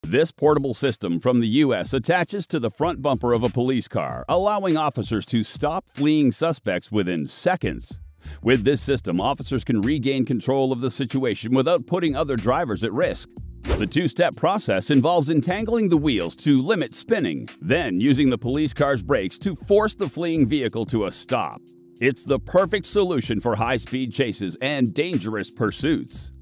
This portable system from the U.S. attaches to the front bumper of a police car, allowing officers to stop fleeing suspects within seconds. With this system, officers can regain control of the situation without putting other drivers at risk. The two-step process involves entangling the wheels to limit spinning, then using the police car's brakes to force the fleeing vehicle to a stop. It's the perfect solution for high-speed chases and dangerous pursuits.